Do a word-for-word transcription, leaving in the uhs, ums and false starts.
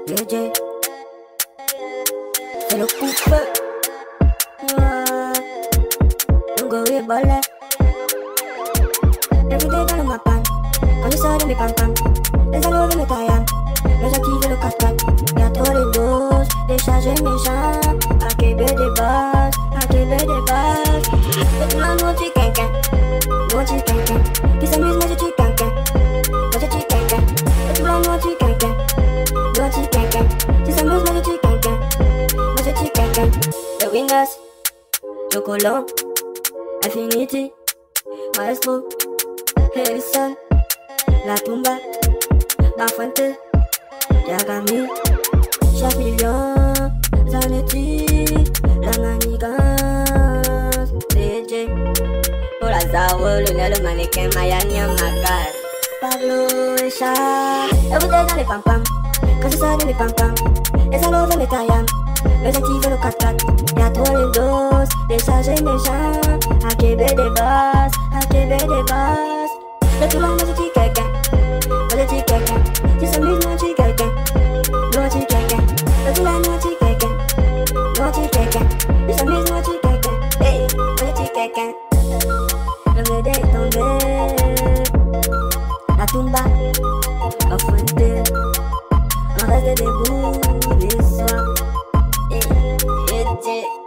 D J, c'est le Couvre. On go et balai. Everyday dans le mapan. Quand je sors de mes pam-pam, les allos de mes taillam. Mais j'active le quatre-quatre. Y'a trop de doses, décharger mes jambes. A K B des bases, A K B des bases. Et tout le monde dit kinkin, moi dit kinkin. Qui s'amuse, moi je dis kinkin, moi je dis kinkin. Et tout le monde dit kinkin, moi dit kinkin. Qui s'amuse, moi je dis kinkin, moi je dis kinkin. The Wingers, le colon, Infinity, Maestro, Harrison, La Tumba, La Fuente, Yagami, Champignon, Zanetti, La Manigance, D J, Lazaro, le nez, le mannequin, Mayani, Magal, Pablo et Charles. Et vous êtes dans les pam-pam, quand je sors de mes pam-pam, les allos de mes taillam, le j'active le quatre-quatre. Y'a trop les doses, décharger mes jambes. A K B des bases, A K B des bases. Le tout le monde dit quelqu'un, moi je dis quelqu'un. Si s'amuse, moi je dis quelqu'un, moi je dis quelqu'un. Le tout le monde dit quelqu'un, moi je dis quelqu'un. Si s'amuse, moi je dis quelqu'un, hey, moi je dis quelqu'un. Le V D est tombé, La Tumba, La Fuente. On reste debout les soirs. Et, et, et,